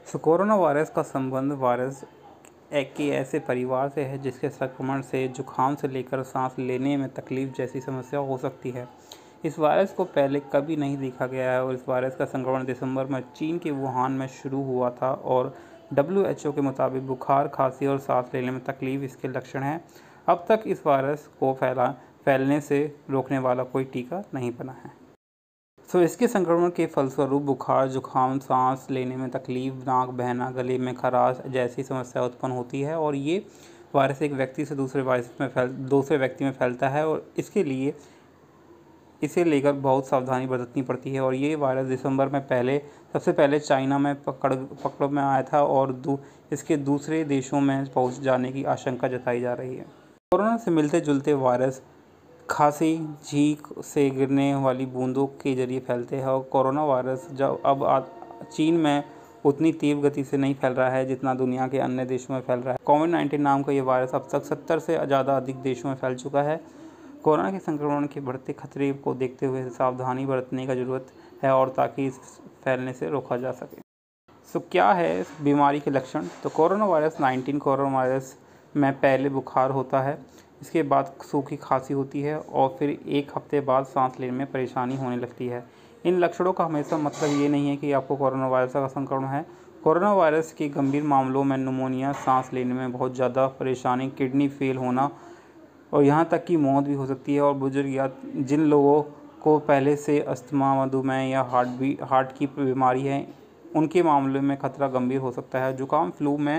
Corona virus का संबंध virus एक के ऐसे परिवार से है जिसके संक्रमण से जुकाम से लेकर सांस लेने में तकलीफ जैसी समस्या हो सकती है। इस वायरस को पहले कभी नहीं देखा गया है और इस वायरस का संक्रमण दिसंबर में चीन के वुहान में शुरू हुआ था और WHO के मुताबिक बुखार, खांसी और सांस लेने में तकलीफ इसके लक्षण हैं। अब तक इस वायरस को फैलने से रोकने वाला कोई टीका नहीं बना है। इसके संक्रमण के फलस्वरूप बुखार, जुकाम, सांस लेने में तकलीफ, नाक बहना, गले में खराश जैसी समस्या उत्पन्न होती है और ये वायरस एक व्यक्ति से दूसरे व्यक्ति में फैलता है और इसे लेकर बहुत सावधानी बरतनी पड़ती है। और ये वायरस दिसंबर में सबसे पहले चाइना में पकड़ में आया था और इसके दूसरे देशों में पहुंच जाने की आशंका जताई जा रही है। कोरोना से मिलते जुलते वायरस खांसी, छींक से गिरने वाली बूंदों के जरिए फैलते हैं और कोरोना वायरस चीन में उतनी तीव्र गति से नहीं फैल रहा है जितना दुनिया के अन्य देशों में फैल रहा है। कोविड-19 नाम का ये वायरस अब तक 70 से ज़्यादा अधिक देशों में फैल चुका है। कोरोना के संक्रमण के बढ़ते खतरे को देखते हुए सावधानी बरतने की ज़रूरत है और ताकि इस फैलने से रोका जा सके। क्या है इस बीमारी के लक्षण? कोरोना वायरस में पहले बुखार होता है, इसके बाद सूखी खांसी होती है और फिर एक हफ्ते बाद सांस लेने में परेशानी होने लगती है। इन लक्षणों का हमेशा मतलब ये नहीं है कि आपको कोरोना वायरस का संक्रमण है। कोरोना वायरस के गंभीर मामलों में निमोनिया, सांस लेने में बहुत ज़्यादा परेशानी, किडनी फेल होना और यहाँ तक कि मौत भी हो सकती है। और बुजुर्ग या जिन लोगों को पहले से अस्थमा, मधुमेह या हार्ट की बीमारी है, उनके मामले में खतरा गंभीर हो सकता है। जुकाम, फ्लू में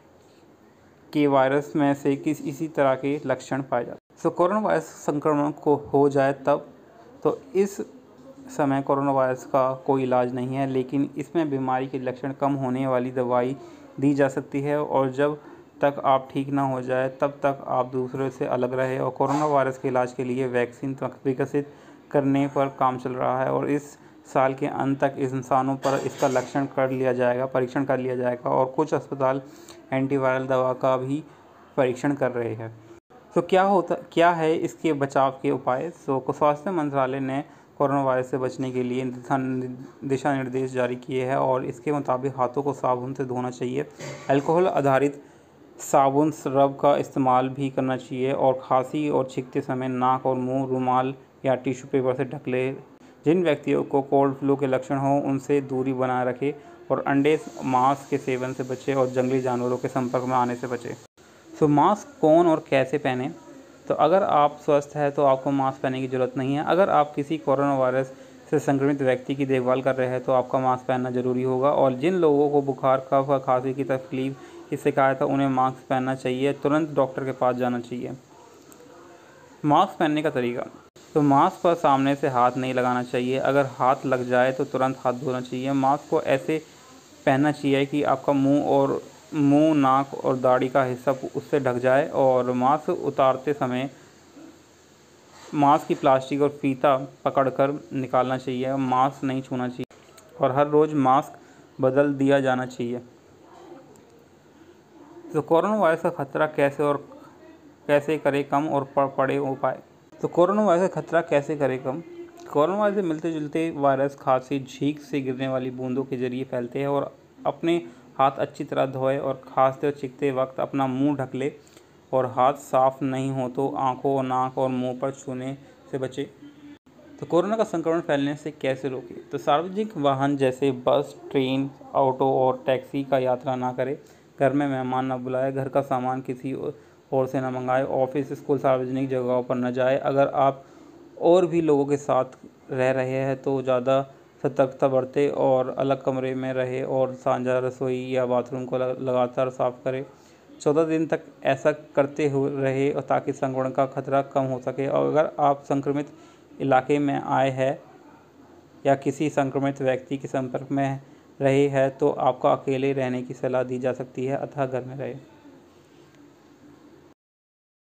के वायरस में से इसी तरह के लक्षण पाए जाते हैं। कोरोना वायरस संक्रमण को हो जाए तो इस समय कोरोना वायरस का कोई इलाज नहीं है, लेकिन इसमें बीमारी के लक्षण कम होने वाली दवाई दी जा सकती है और जब तक आप ठीक ना हो जाए तब तक आप दूसरों से अलग रहे। और कोरोना वायरस के इलाज के लिए वैक्सीन विकसित करने पर काम चल रहा है और इस साल के अंत तक इंसानों पर इसका परीक्षण कर लिया जाएगा और कुछ अस्पताल एंटीवायरल दवा का भी परीक्षण कर रहे हैं। क्या है इसके बचाव के उपाय? स्वास्थ्य मंत्रालय ने कोरोना वायरस से बचने के लिए दिशा निर्देश जारी किए हैं और इसके मुताबिक हाथों को साबुन से धोना चाहिए, अल्कोहल आधारित साबुन रब का इस्तेमाल भी करना चाहिए और खांसी और छींकते समय नाक और मुंह रुमाल या टिश्यू पेपर से ढक ले। जिन व्यक्तियों को कोल्ड फ्लू के लक्षण हों उनसे दूरी बनाए रखें और अंडे, मांस के सेवन से बचें और जंगली जानवरों के संपर्क में आने से बचें। मास्क कौन और कैसे पहनें? अगर आप स्वस्थ हैं तो आपको मास्क पहनने की ज़रूरत नहीं है। अगर आप किसी कोरोना वायरस से संक्रमित व्यक्ति की देखभाल कर रहे हैं तो आपका मास्क पहनना ज़रूरी होगा और जिन लोगों को बुखार, कफ और खांसी की तकलीफ की शिकायत है उन्हें मास्क पहनना चाहिए, तुरंत डॉक्टर के पास जाना चाहिए। मास्क पहनने का तरीका। मास्क पर सामने से हाथ नहीं लगाना चाहिए, अगर हाथ लग जाए तो तुरंत हाथ धोना चाहिए। मास्क को ऐसे पहनना चाहिए कि आपका मुंह, नाक और दाढ़ी का हिस्सा उससे ढक जाए और मास्क उतारते समय मास्क की प्लास्टिक और फीता पकड़कर निकालना चाहिए, मास्क नहीं छूना चाहिए और हर रोज़ मास्क बदल दिया जाना चाहिए। कोरोना वायरस का खतरा कैसे करें कम और पड़े उपाय। कोरोना वायरस का खतरा कैसे करें कम? कोरोना वायरस से मिलते जुलते वायरस खांसी, छींक से गिरने वाली बूंदों के जरिए फैलते हैं और अपने हाथ अच्छी तरह धोएं और खांसते और छींकते वक्त अपना मुंह ढक ले और हाथ साफ नहीं हो तो आंखों, नाक और मुंह पर छूने से बचें। कोरोना का संक्रमण फैलने से कैसे रोकें? सार्वजनिक वाहन जैसे बस, ट्रेन, ऑटो और टैक्सी का यात्रा ना करें, घर में मेहमान न बुलाएं, घर का सामान किसी और से न मंगाएं, ऑफिस, स्कूल, सार्वजनिक जगहों पर न जाएं। अगर आप और भी लोगों के साथ रह रहे हैं तो ज़्यादा सतर्कता बरतें और अलग कमरे में रहें और साझा रसोई या बाथरूम को लगातार साफ करें। 14 दिन तक ऐसा करते हुए रहे और ताकि संक्रमण का खतरा कम हो सके। और अगर आप संक्रमित इलाके में आए हैं या किसी संक्रमित व्यक्ति के संपर्क में रहे हैं तो आपको अकेले रहने की सलाह दी जा सकती है, अतः घर में रहें।